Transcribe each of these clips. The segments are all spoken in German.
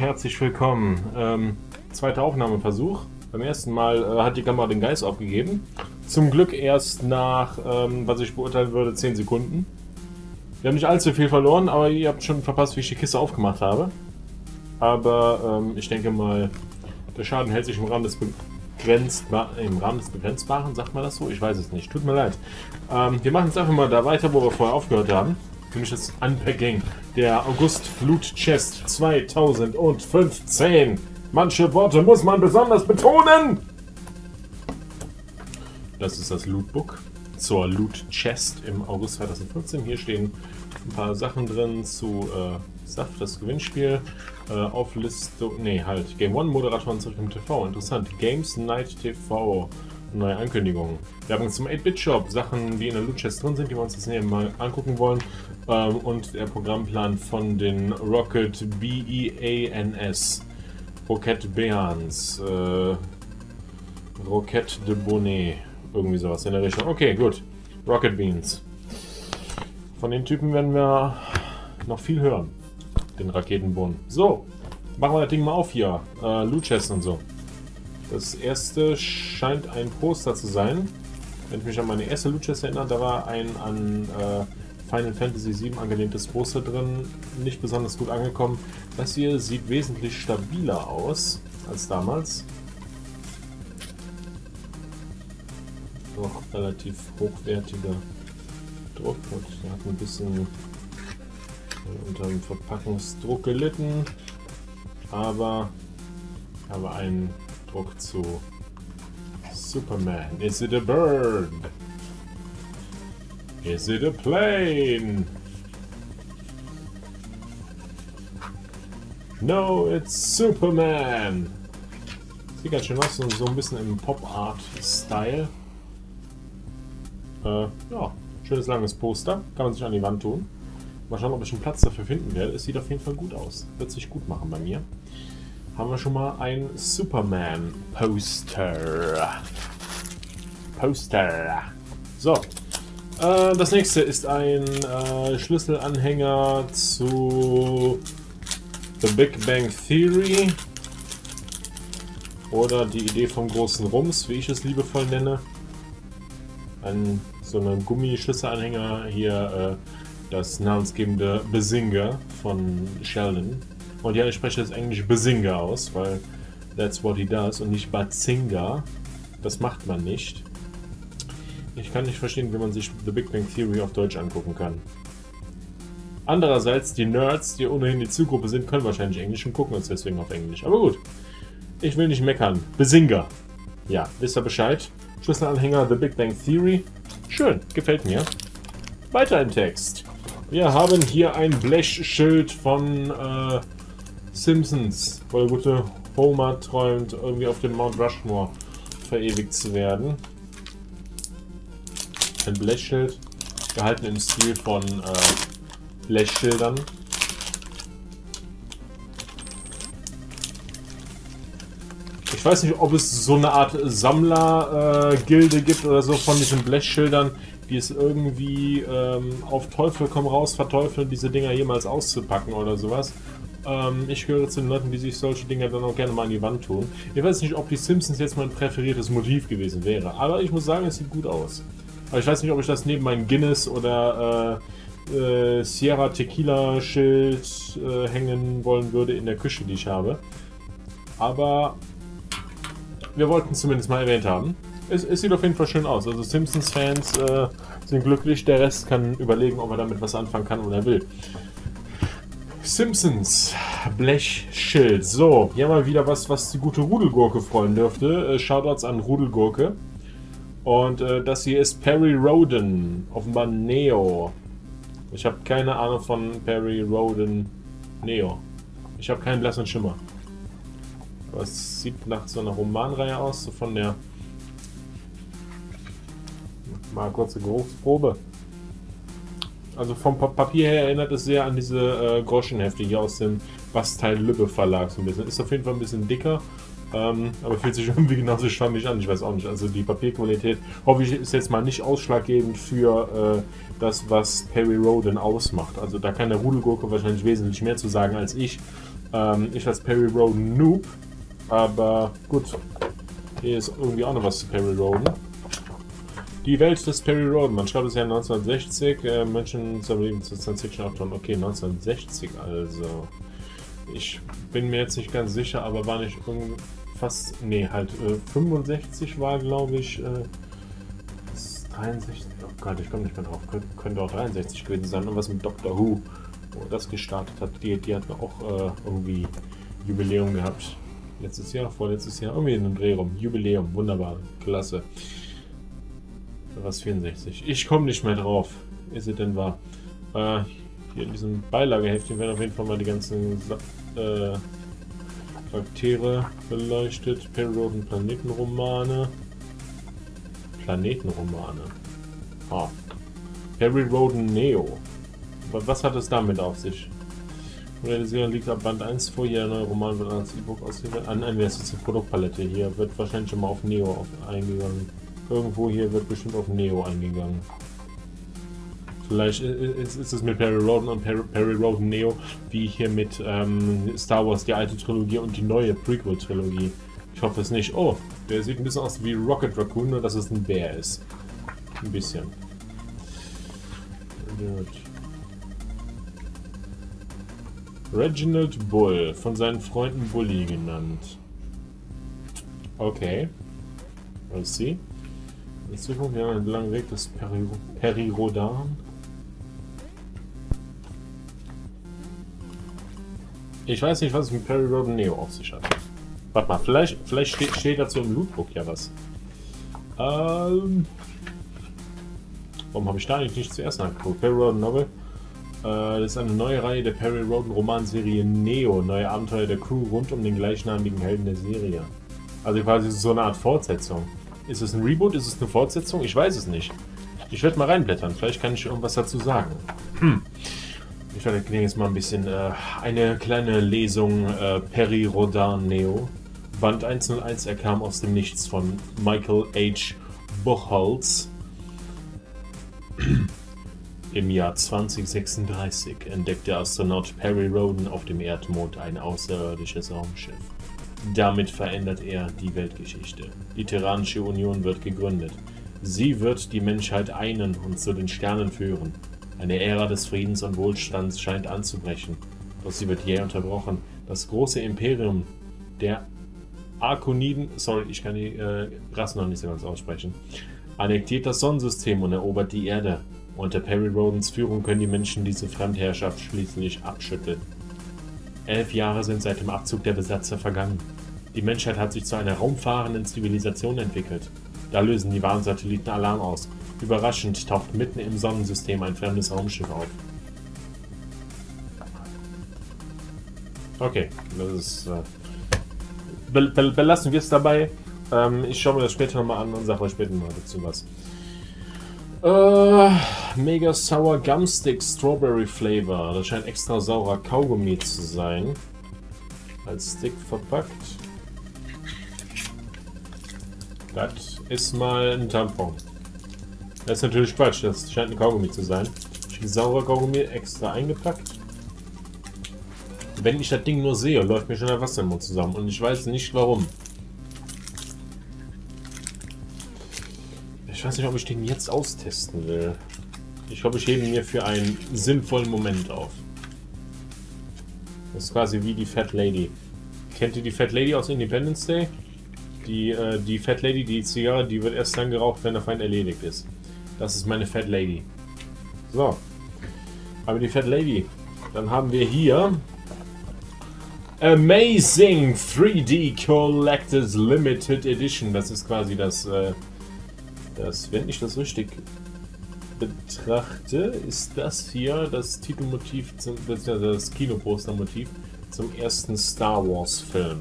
herzlich willkommen. Zweiter Aufnahmeversuch. Beim ersten Mal hat die Kamera den Geist aufgegeben. Zum Glück erst nach, was ich beurteilen würde, 10 Sekunden. Wir haben nicht allzu viel verloren, aber ihr habt schon verpasst, wie ich die Kiste aufgemacht habe. Aber ich denke mal, der Schaden hält sich im Rahmen des Begrenzbaren, sagt man das so? Ich weiß es nicht. Tut mir leid. Wir machen jetzt einfach mal da weiter, wo wir vorher aufgehört haben. Nämlich das Unpacking der August Flut Chest 2015. Manche Worte muss man besonders betonen. Das ist das Lootbook zur Loot Chest im August 2015. Hier stehen ein paar Sachen drin zu Saft, das Gewinnspiel, Auflistung, Game One Moderatoren zurück im TV. Interessant. Games Night TV. Neue Ankündigungen. Werbung zum 8-Bit-Shop, Sachen, die in der Loot Chest drin sind, die wir uns jetzt mal angucken wollen. Und der Programmplan von den Rocket BEANS. Roquette Behans. Roquette de Bonnet. Irgendwie sowas in der Richtung. Okay, gut. Rocket Beans. Von den Typen werden wir noch viel hören. Den Raketenbohnen. So, machen wir das Ding mal auf hier. Loot Chest und so. Das erste scheint ein Poster zu sein. Wenn ich mich an meine erste Loot Chest erinnere, da war ein an Final Fantasy VII angelehntes Poster drin. Nicht besonders gut angekommen. Das hier sieht wesentlich stabiler aus als damals. Doch relativ hochwertiger Druck. Und der hat ein bisschen unter dem Verpackungsdruck gelitten. Aber ich habe einen Druck zu Superman. Is it a bird? Is it a plane? No, it's Superman. Sieht ganz schön aus, so ein bisschen im Pop-Art-Style. Ja, schönes langes Poster. Kann man sich an die Wand tun. Mal schauen, ob ich einen Platz dafür finden werde. Es sieht auf jeden Fall gut aus. Wird sich gut machen bei mir. Haben wir schon mal ein Superman-Poster. So. Das nächste ist ein Schlüsselanhänger zu The Big Bang Theory. Oder die Idee vom großen Rums, wie ich es liebevoll nenne. So ein Gummischlüsselanhänger. Hier das namensgebende Bazinga von Sheldon. Und ja, ich spreche das Englisch Bazinga aus, weil that's what he does und nicht Bazinga. Das macht man nicht. Ich kann nicht verstehen, wie man sich The Big Bang Theory auf Deutsch angucken kann. Andererseits, die Nerds, die ohnehin die Zielgruppe sind, können wahrscheinlich Englisch und gucken uns deswegen auf Englisch. Aber gut, ich will nicht meckern. Bazinga. Ja, wisst ihr Bescheid? Schlüsselanhänger The Big Bang Theory. Schön, gefällt mir. Weiter im Text. Wir haben hier ein Blechschild von Simpsons, wo der gute Homer träumt, irgendwie auf dem Mount Rushmore verewigt zu werden. Ein Blechschild, gehalten im Stil von Blechschildern. Ich weiß nicht, ob es so eine Art Sammler-Gilde gibt oder so von diesen Blechschildern, die es irgendwie auf Teufel komm raus verteufeln, diese Dinger jemals auszupacken oder sowas. Ich gehöre zu den Leuten, die sich solche Dinger dann auch gerne mal an die Wand tun. Ich weiß nicht, ob die Simpsons jetzt mein präferiertes Motiv gewesen wäre, aber ich muss sagen, es sieht gut aus. Aber ich weiß nicht, ob ich das neben meinem Guinness oder Sierra Tequila Schild hängen wollen würde in der Küche, die ich habe. Aber wir wollten es zumindest mal erwähnt haben. Es sieht auf jeden Fall schön aus. Also Simpsons-Fans sind glücklich, der Rest kann überlegen, ob er damit was anfangen kann oder will. Simpsons Blechschild. So, hier haben wir wieder was die gute Rudelgurke freuen dürfte. Shoutouts an Rudelgurke. Und das hier ist Perry Rhodan, offenbar Neo. Ich habe keine Ahnung von Perry Rhodan Neo. Ich habe keinen blassen Schimmer. Aber es sieht nach so einer Romanreihe aus, so von der... Mal kurze Geruchsprobe. Also vom Papier her erinnert es sehr an diese Groschenhefte hier aus dem Bastei Lübbe Verlag. So ein bisschen. Ist auf jeden Fall ein bisschen dicker. Aber fühlt sich irgendwie genauso schwammig an, ich weiß auch nicht. Also die Papierqualität, hoffe ich, ist jetzt mal nicht ausschlaggebend für das, was Perry Rhodan ausmacht. Also da kann der Rudelgurke wahrscheinlich wesentlich mehr zu sagen als ich. Ich als Perry Roden Noob, aber gut, hier ist irgendwie auch noch was zu Perry Roden. Die Welt des Perry Roden, man schreibt es ja 1960, Menschen zum Leben zu Science-Fiction-Autoren, okay, 1960 also. Ich bin mir jetzt nicht ganz sicher, aber war nicht fast, nee, halt 65 war, glaube ich, 63, oh Gott, ich komme nicht mehr drauf, könnte auch 63 gewesen sein, und was mit Doctor Who, wo das gestartet hat, die hatten auch irgendwie Jubiläum gehabt. Letztes Jahr, vorletztes Jahr, irgendwie in einem Dreh rum. Jubiläum, wunderbar, klasse. Was 64? Ich komme nicht mehr drauf. Ist es denn wahr? Hier in diesem Beilageheftchen werden auf jeden Fall mal die ganzen Charaktere beleuchtet. Perry Roden Planetenromane. Planetenromane. Ah. Perry Roden Neo. Was hat es damit auf sich? Realisierung liegt ab Band 1 vor, jeder neue Roman wird als E-Book ausgeliefert. Das ist die Produktpalette. Hier wird wahrscheinlich schon mal auf Neo eingegangen. Irgendwo hier wird bestimmt auf Neo eingegangen. Vielleicht ist es mit Perry Roden und Perry Roden Neo, wie hier mit Star Wars, die alte Trilogie und die neue Prequel-Trilogie. Ich hoffe es nicht. Oh, der sieht ein bisschen aus wie Rocket Raccoon, nur dass es ein Bär ist. Ein bisschen. Gut. Reginald Bull, von seinen Freunden Bully genannt. Okay. Let's see. In Zukunft wir haben einen langen Weg des Perry Rodan. Ich weiß nicht, was es mit Perry Roden Neo auf sich hat. Warte mal, vielleicht steht dazu im Lootbook ja was. Warum habe ich da eigentlich nicht zuerst nachgeguckt? Perry Roden Novel. Das ist eine neue Reihe der Perry Roden Romanserie Neo. Neue Abenteuer der Crew rund um den gleichnamigen Helden der Serie. Also quasi so eine Art Fortsetzung. Ist es ein Reboot? Ist es eine Fortsetzung? Ich weiß es nicht. Ich werde mal reinblättern. Vielleicht kann ich irgendwas dazu sagen. Ich werde jetzt mal ein bisschen eine kleine Lesung Perry Rodan Neo. Band 101, er kam aus dem Nichts von Michael H. Buchholz. Im Jahr 2036 entdeckt der Astronaut Perry Roden auf dem Erdmond ein außerirdisches Raumschiff. Damit verändert er die Weltgeschichte. Die Terranische Union wird gegründet. Sie wird die Menschheit einen und zu den Sternen führen. Eine Ära des Friedens und Wohlstands scheint anzubrechen. Doch sie wird jäh unterbrochen. Das große Imperium der Arkoniden, sorry, ich kann die Rassen noch nicht so ganz aussprechen, annektiert das Sonnensystem und erobert die Erde. Unter Perry Rodens Führung können die Menschen diese Fremdherrschaft schließlich abschütteln. 11 Jahre sind seit dem Abzug der Besatzer vergangen. Die Menschheit hat sich zu einer raumfahrenden Zivilisation entwickelt. Da lösen die Warnsatelliten Alarm aus. Überraschend taucht mitten im Sonnensystem ein fremdes Raumschiff auf. Okay, das ist... belassen wir es dabei. Ich schaue mir das später nochmal an und sage euch später mal dazu was. Mega Sour Gumstick Strawberry Flavor. Das scheint extra saurer Kaugummi zu sein. Als Stick verpackt. Das ist mal ein Tampon. Das ist natürlich Quatsch. Das scheint ein Kaugummi zu sein. Saurer Kaugummi extra eingepackt. Wenn ich das Ding nur sehe, läuft mir schon der Wasser im Mund zusammen. Und ich weiß nicht warum. Ich weiß nicht, ob ich den jetzt austesten will. Ich glaube, ich hebe ihn mir für einen sinnvollen Moment auf. Das ist quasi wie die Fat Lady. Kennt ihr die Fat Lady aus Independence Day? Die Fat Lady, die Zigarre, die wird erst dann geraucht, wenn der Feind erledigt ist. Das ist meine Fat Lady. So. Aber die Fat Lady. Dann haben wir hier Amazing 3D Collectors Limited Edition. Das ist quasi das, wenn ich das richtig betrachte, ist das hier das Titelmotiv, das Kinopostermotiv zum ersten Star Wars Film.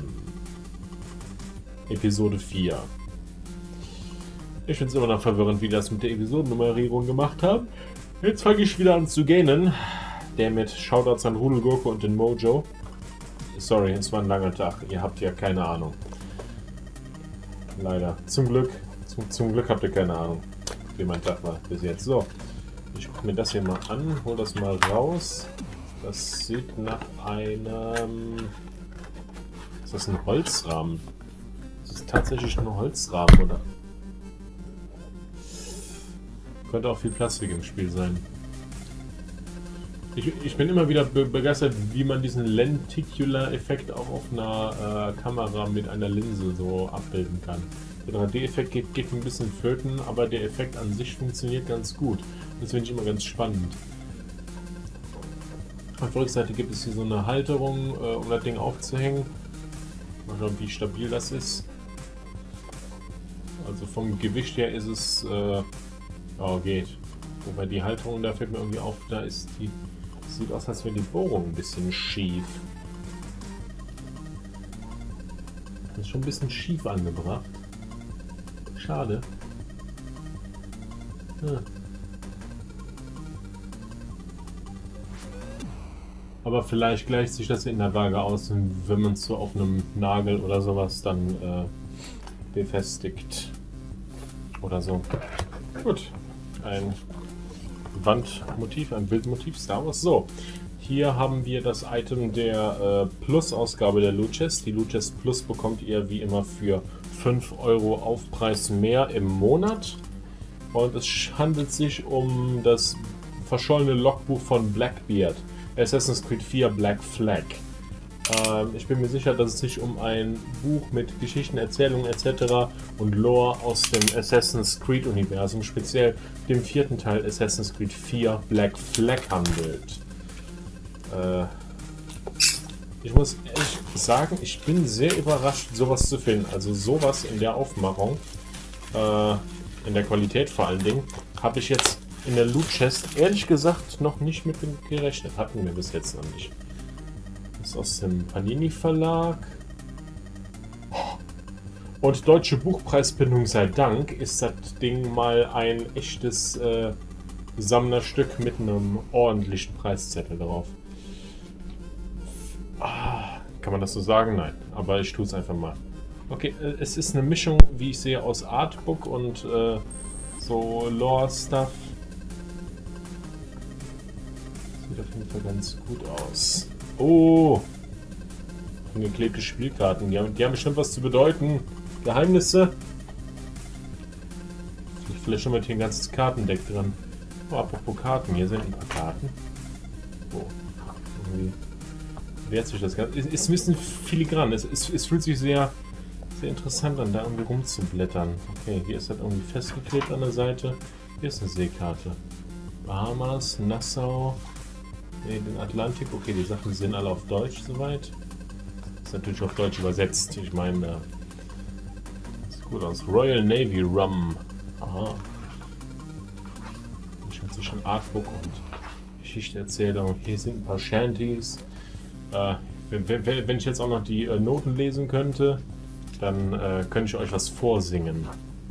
Episode 4. Ich finde es immer noch verwirrend, wie die das mit der Episodennummerierung gemacht haben. Jetzt fange ich wieder an zu gähnen. Der mit Shoutouts an Rudelgurke und den Mojo. Sorry, es war ein langer Tag. Ihr habt ja keine Ahnung. Leider. Zum Glück habt ihr keine Ahnung, wie mein Tag war bis jetzt. So, ich gucke mir das hier mal an, hol das mal raus. Das sieht nach einem... Ist das ein Holzrahmen? Das ist tatsächlich ein Holzrahmen, oder? Könnte auch viel Plastik im Spiel sein. Ich bin immer wieder begeistert, wie man diesen Lenticular-Effekt auch auf einer Kamera mit einer Linse so abbilden kann. Der 3D-Effekt geht ein bisschen flöten, aber der Effekt an sich funktioniert ganz gut. Das finde ich immer ganz spannend. Auf der Rückseite gibt es hier so eine Halterung, um das Ding aufzuhängen. Mal schauen, wie stabil das ist. Also vom Gewicht her ist es... oh, geht. Wobei die Halterung, da fällt mir irgendwie auf, da ist die... Sieht aus, als wäre die Bohrung ein bisschen schief. Das ist schon ein bisschen schief angebracht. Schade. Ja. Aber vielleicht gleicht sich das in der Waage aus, wenn man es so auf einem Nagel oder sowas dann befestigt. Oder so. Gut. Ein Wandmotiv, ein Bildmotiv, Star Wars. So, hier haben wir das Item der Plus-Ausgabe der Loot Chest. Die Loot Chest Plus bekommt ihr wie immer für 5 € Aufpreis mehr im Monat. Und es handelt sich um das verschollene Logbuch von Blackbeard. Assassin's Creed 4 Black Flag. Ich bin mir sicher, dass es sich um ein Buch mit Geschichten, Erzählungen etc. und Lore aus dem Assassin's Creed Universum, speziell dem 4. Teil Assassin's Creed 4 Black Flag handelt. Ich muss ehrlich sagen, ich bin sehr überrascht, sowas zu finden. Also sowas in der Aufmachung, in der Qualität vor allen Dingen, habe ich jetzt in der Loot Chest ehrlich gesagt noch nicht mit gerechnet. Hatten wir bis jetzt noch nicht. Das ist aus dem Panini Verlag. Und deutsche Buchpreisbindung sei Dank ist das Ding mal ein echtes Sammlerstück mit einem ordentlichen Preiszettel drauf. Kann man das so sagen? Nein, aber ich tue es einfach mal. Okay, es ist eine Mischung, wie ich sehe, aus Artbook und so Lore-Stuff. Sieht auf jeden Fall ganz gut aus. Oh! Angeklebte Spielkarten. Die haben bestimmt was zu bedeuten. Geheimnisse? Vielleicht schon mal hier ein ganzes Kartendeck dran. Oh, apropos Karten. Hier sind ein paar Karten. Oh. Irgendwie wehrt sich das Ganze. Ist ein bisschen filigran. Es fühlt sich sehr interessant an, da irgendwie rumzublättern. Okay, hier ist das irgendwie festgeklebt an der Seite. Hier ist eine Seekarte. Bahamas, Nassau. Ne, den Atlantik. Okay, die Sachen sind alle auf Deutsch soweit. Ist natürlich auf Deutsch übersetzt. Ich meine, sieht gut aus. Royal Navy Rum. Aha. Ich hatte schon Artbook und Geschichtenerzählung. Hier sind ein paar Shanties. Wenn ich jetzt auch noch die Noten lesen könnte, dann könnte ich euch was vorsingen.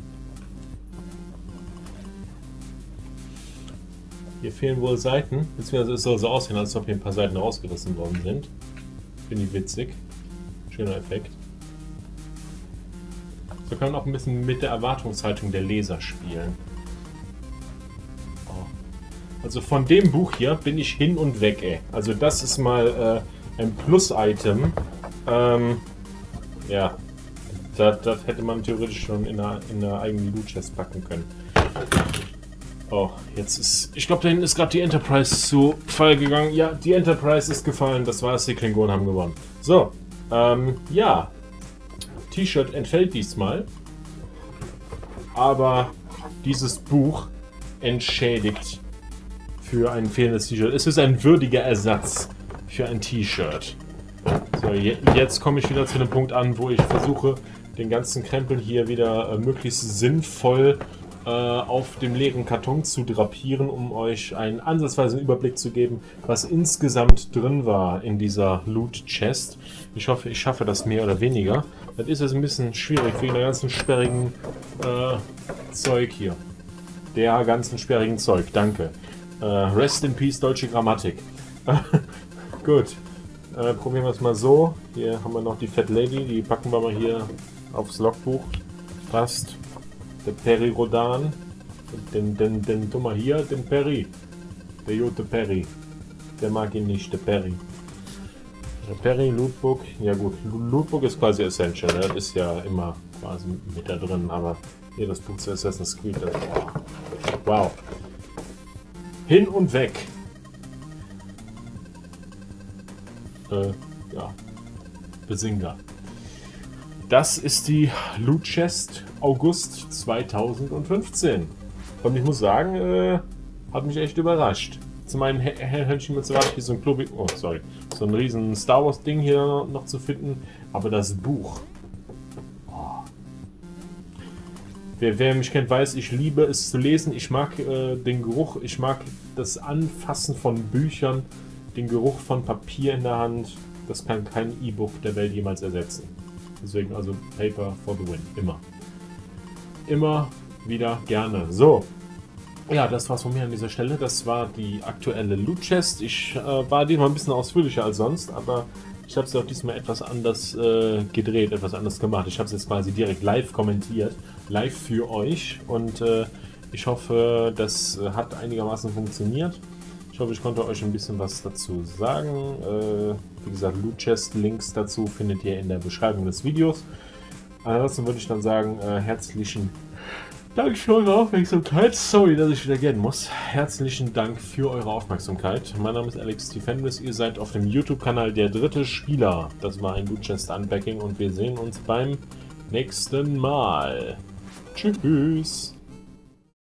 Hier fehlen wohl Seiten, beziehungsweise es soll so aussehen, als ob hier ein paar Seiten rausgerissen worden sind. Finde ich witzig. Schöner Effekt. So kann man auch ein bisschen mit der Erwartungshaltung der Leser spielen. Oh. Also von dem Buch hier bin ich hin und weg, ey. Also das ist mal ein Plus-Item. Ja, das hätte man theoretisch schon in einer eigenen Loot-Chest packen können. Oh, jetzt ist... Ich glaube, da hinten ist gerade die Enterprise zu Fall gegangen. Ja, die Enterprise ist gefallen. Das war's. Die Klingonen haben gewonnen. So, ja. T-Shirt entfällt diesmal. Aber dieses Buch entschädigt für ein fehlendes T-Shirt. Es ist ein würdiger Ersatz für ein T-Shirt. So, jetzt komme ich wieder zu dem Punkt an, wo ich versuche, den ganzen Krempel hier wieder möglichst sinnvoll auf dem leeren Karton zu drapieren, um euch einen ansatzweisen Überblick zu geben, was insgesamt drin war in dieser Loot Chest. Ich hoffe, ich schaffe das mehr oder weniger. Das ist jetzt ein bisschen schwierig wegen der ganzen sperrigen Zeug hier. Der ganzen sperrigen Zeug, danke. Rest in Peace, deutsche Grammatik. Gut, probieren wir es mal so. Hier haben wir noch die Fat Lady, die packen wir mal hier aufs Logbuch. Passt. Der Peri Rodan. Den Dummer hier, den Peri. Der Jote Peri. der mag ihn nicht, der Perry. Der Perry, Lootbook, ja gut, Lootbook ist quasi Essential, ne? Das ist ja immer quasi mit da drin, aber hier das Buch zu Assassin's Creed, das, wow. Hin und weg. Ja, Bazinga. Das ist die Loot Chest August 2015. Und ich muss sagen, hat mich echt überrascht. Zum einen hätte ich mir erwartet, hier so ein Club, oh sorry, so ein riesen Star Wars Ding hier noch zu finden, aber das Buch. Oh. Wer mich kennt, weiß, ich liebe es zu lesen. Ich mag den Geruch, ich mag das Anfassen von Büchern, den Geruch von Papier in der Hand. Das kann kein E-Book der Welt jemals ersetzen. Deswegen also Paper for the win. Immer. Immer wieder gerne. So. Ja, das war's von mir an dieser Stelle. Das war die aktuelle Loot Chest. Ich war diesmal ein bisschen ausführlicher als sonst, aber ich habe es auch diesmal etwas anders gedreht, etwas anders gemacht. Ich habe es jetzt quasi direkt live kommentiert, live für euch und ich hoffe, das hat einigermaßen funktioniert. Ich hoffe, ich konnte euch ein bisschen was dazu sagen. Wie gesagt, Loot Chest Links dazu findet ihr in der Beschreibung des Videos. Ansonsten würde ich dann sagen, herzlichen Dank für eure Aufmerksamkeit. Sorry, dass ich wieder gehen muss. Herzlichen Dank für eure Aufmerksamkeit. Mein Name ist Alex Defenders. Ihr seid auf dem YouTube-Kanal Der dritte Spieler. Das war ein Loot Chest Unpacking und wir sehen uns beim nächsten Mal. Tschüss.